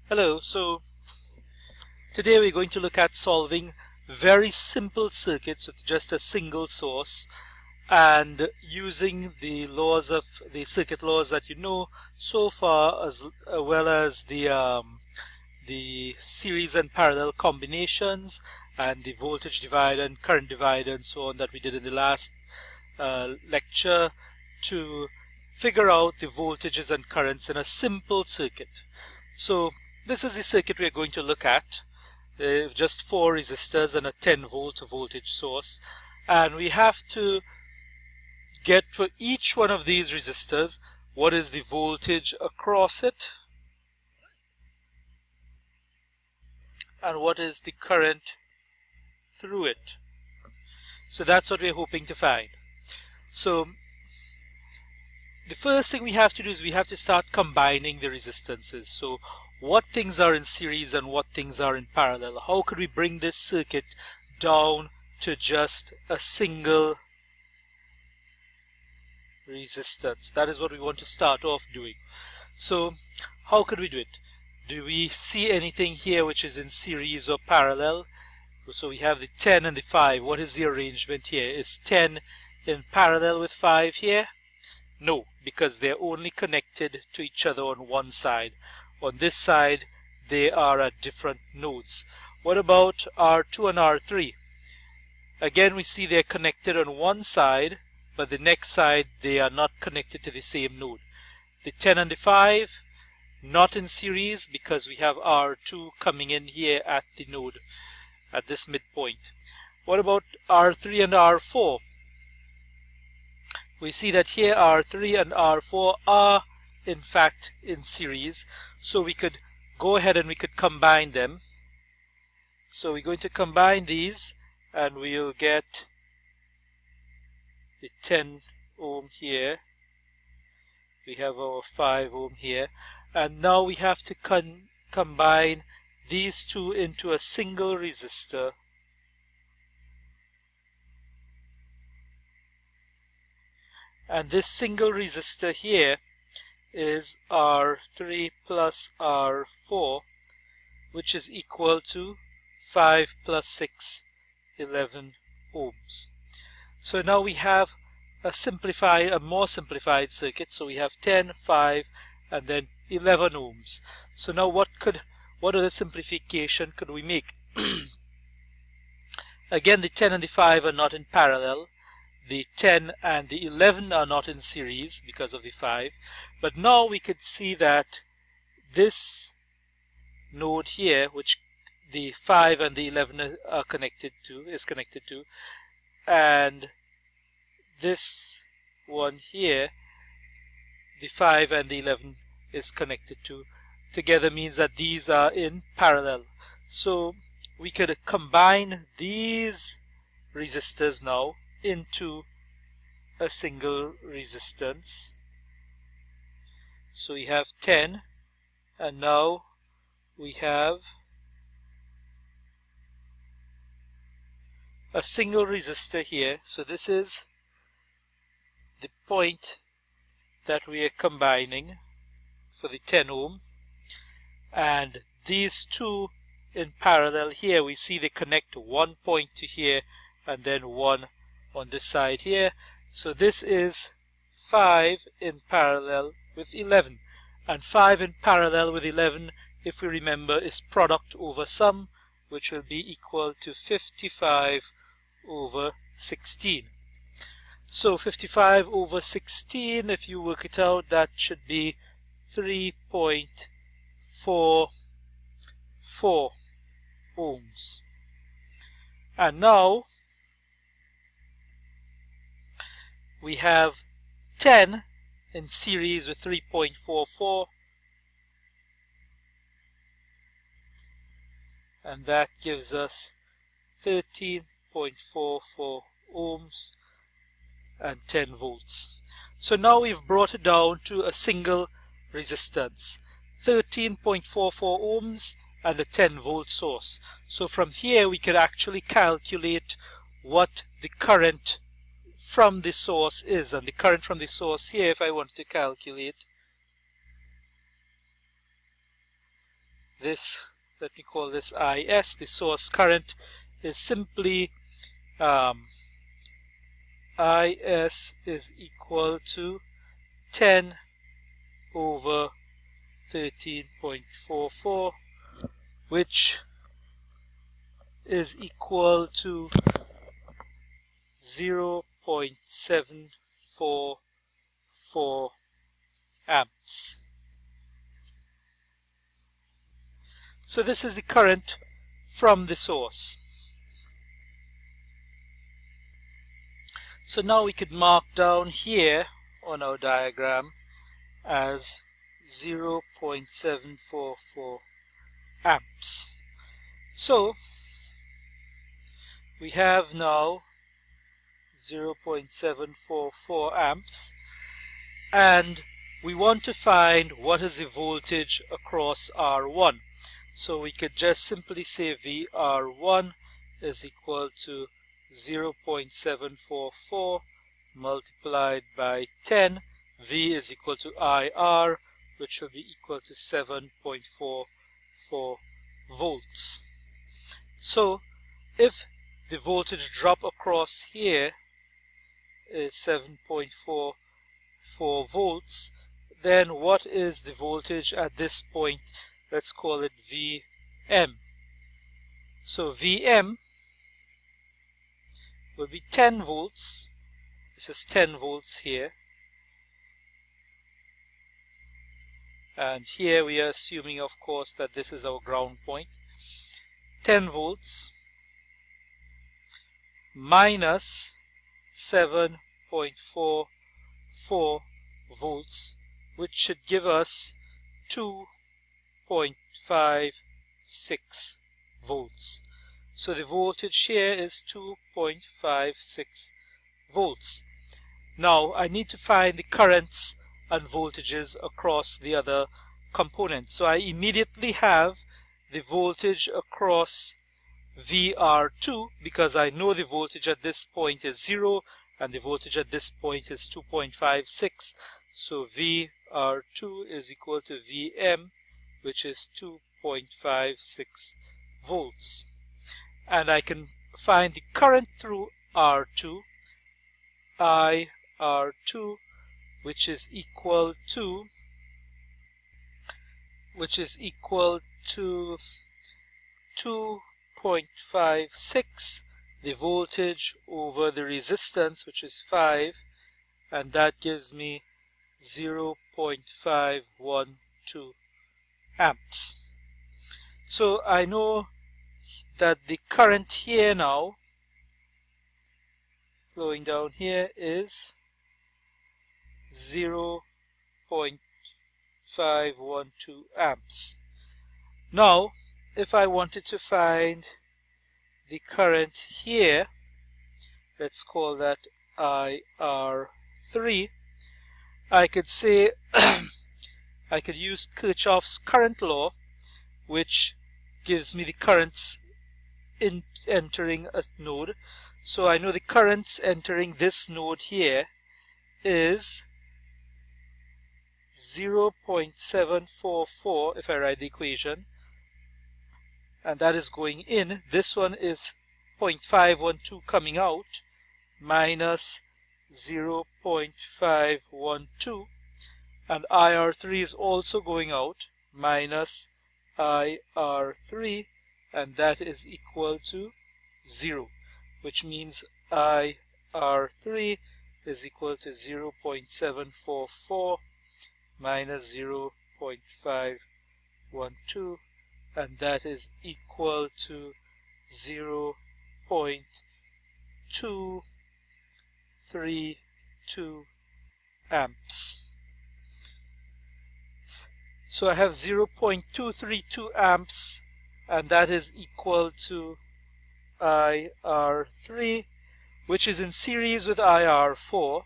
Hello, so today we're going to look at solving very simple circuits with just a single source and using the laws of the circuit laws that you know so far, as well as the series and parallel combinations and the voltage divider and current divider and so on that we did in the last lecture to figure out the voltages and currents in a simple circuit. So this is the circuit we are going to look at. Just 4 resistors and a 10-volt voltage source, and we have to get for each one of these resistors what is the voltage across it and what is the current through it. So that's what we're hoping to find. So the first thing we have to do is we have to start combining the resistances. So what things are in series and what things are in parallel? How could we bring this circuit down to just a single resistance? That is what we want to start off doing. So how could we do it? Do we see anything here which is in series or parallel? So we have the 10 and the 5. What is the arrangement here? Is 10 in parallel with 5 here? No, because they're only connected to each other on one side. On this side they are at different nodes. What about R2 and R3? Again, we see they're connected on one side, but the next side they are not connected to the same node. The 10 and the 5, not in series because we have R2 coming in here at the node, at this midpoint. What about R3 and R4? We see that here R3 and R4 are in fact in series, so we could go ahead and we could combine them. So we're going to combine these and we'll get the 10 ohm here, we have our 5 ohm here, and now we have to combine these two into a single resistor. And this single resistor here is R3 plus R4, which is equal to 5 plus 6, 11 ohms. So now we have a more simplified circuit. So we have 10, 5, and then 11 ohms. So now what other simplification could we make? Again, the 10 and the 5 are not in parallel. The 10 and the 11 are not in series because of the 5. But now we could see that this node here, which the 5 and the 11 are connected to, and this one here, the 5 and the 11 is connected to, together means that these are in parallel. So we could combine these resistors now into a single resistance. So we have 10, and now we have a single resistor here. So this is the point that we are combining for the 10 ohm, and these two in parallel here, we see they connect one point to here and then one on this side here. So this is 5 in parallel with 11, and 5 in parallel with 11, if we remember, is product over sum, which will be equal to 55 over 16. So 55 over 16, if you work it out, that should be 3.44 ohms. And now we have 10 in series with 3.44, and that gives us 13.44 ohms and 10 volts. So now we've brought it down to a single resistance, 13.44 ohms and a 10 volt source. So from here we could actually calculate what the current from the source is, and the current from the source here, if I wanted to calculate, this, let me call this IS. The source current is simply IS is equal to 10 over 13.44, which is equal to 0.744 amps. So this is the current from the source. So now we could mark down here on our diagram as 0.744 amps. So we have now 0.744 amps, and we want to find what is the voltage across R1. So we could just simply say VR1 is equal to 0.744 multiplied by 10. V is equal to IR, which will be equal to 7.44 volts. So if the voltage drop across here is 7.44 volts, then what is the voltage at this point? Let's call it Vm. So Vm will be 10 volts. This is 10 volts here. And here we are assuming, of course, that this is our ground point. 10 volts minus 7.44 volts, which should give us 2.56 volts. So the voltage here is 2.56 volts. Now I need to find the currents and voltages across the other components. So I immediately have the voltage across VR2 because I know the voltage at this point is 0 and the voltage at this point is 2.56. So VR2 is equal to Vm, which is 2.56 volts. And I can find the current through R2, IR2, which is equal to 2.56, the voltage over the resistance, which is 5, and that gives me 0.512 amps. So I know that the current here now flowing down here is 0.512 amps. Now if I wanted to find the current here, let's call that IR3, I could say I could use Kirchhoff's current law, which gives me the currents entering a node. So I know the currents entering this node here is 0.744 if I write the equation, and that is going in. This one is 0.512 coming out, minus 0.512, and IR3 is also going out, minus IR3, and that is equal to 0, which means IR3 is equal to 0.744 minus 0.512, and that is equal to 0.232 amps. So I have 0.232 amps, and that is equal to IR3, which is in series with IR4.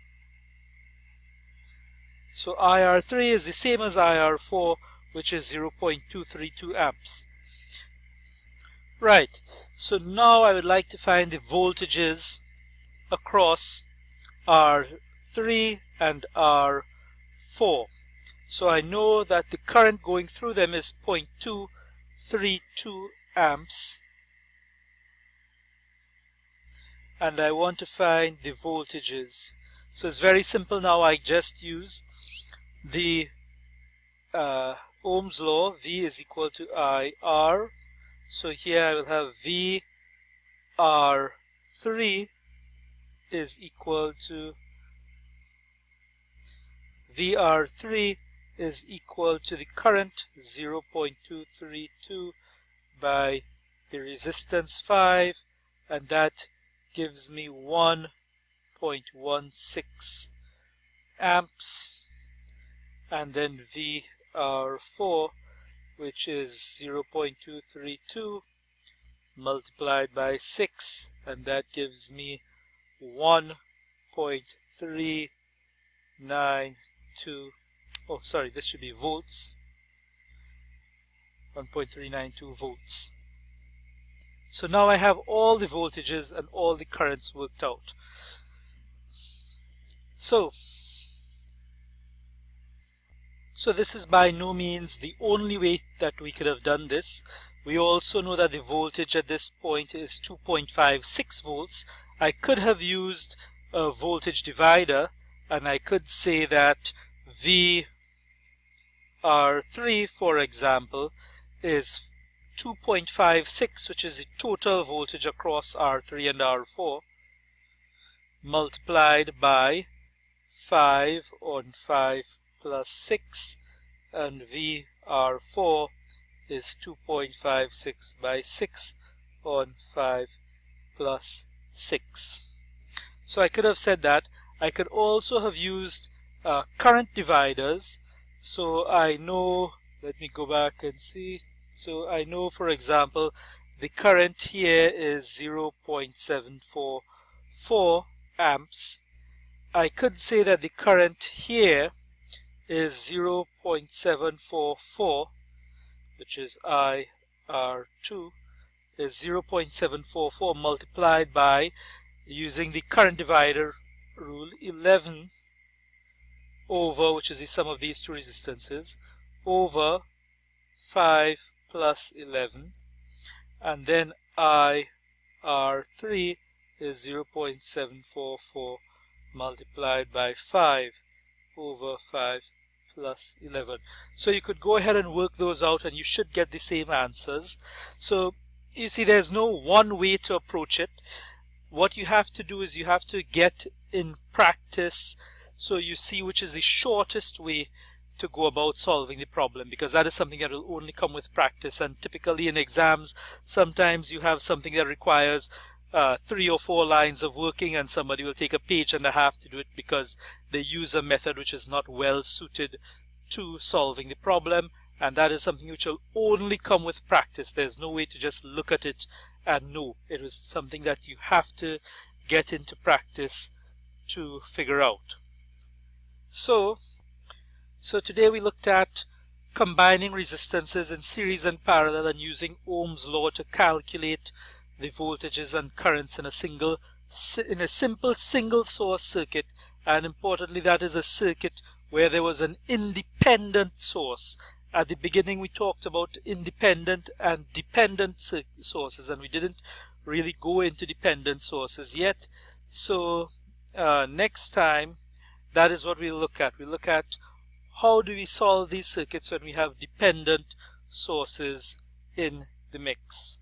So IR3 is the same as IR4, which is 0.232 amps. Right, so now I would like to find the voltages across R3 and R4. So I know that the current going through them is 0.232 amps, and I want to find the voltages. So it's very simple now. I just use the Ohm's law. V is equal to IR. So here I will have VR3 is equal to the current 0.232 by the resistance 5, and that gives me 1.16 amps, and then VR4, which is 0.232 multiplied by 6, and that gives me 1.392. Oh, sorry, this should be volts. 1.392 volts. So now I have all the voltages and all the currents worked out. So this is by no means the only way that we could have done this. We also know that the voltage at this point is 2.56 volts. I could have used a voltage divider, and I could say that VR3, for example, is 2.56, which is the total voltage across R3 and R4, multiplied by 5 on 5 plus 6, and VR4 is 2.56 by 6 on 5 plus 6. So I could have said that. I could also have used current dividers. So I know, let me go back and see. So I know, for example, the current here is 0.744 amps. I could say that the current here is 0.744, which is IR2, is 0.744 multiplied by, using the current divider rule, 11 over, which is the sum of these two resistances, over 5 plus 11, and then IR3 is 0.744 multiplied by 5 over 5 plus 11. So you could go ahead and work those out, and you should get the same answers. So you see, there's no one way to approach it. What you have to do is you have to get in practice, so you see which is the shortest way to go about solving the problem, because that is something that will only come with practice. And typically in exams, sometimes you have something that requires 3 or 4 lines of working, and somebody will take a page and a half to do it because they use a method which is not well suited to solving the problem, and that is something which will only come with practice. There's no way to just look at it and know. It was something that you have to get into practice to figure out. So today we looked at combining resistances in series and parallel and using Ohm's law to calculate the voltages and currents in a simple single source circuit. And importantly, that is a circuit where there was an independent source. At the beginning we talked about independent and dependent sources, and we didn't really go into dependent sources yet. So next time, that is what we'll look at. We'll look at how do we solve these circuits when we have dependent sources in the mix.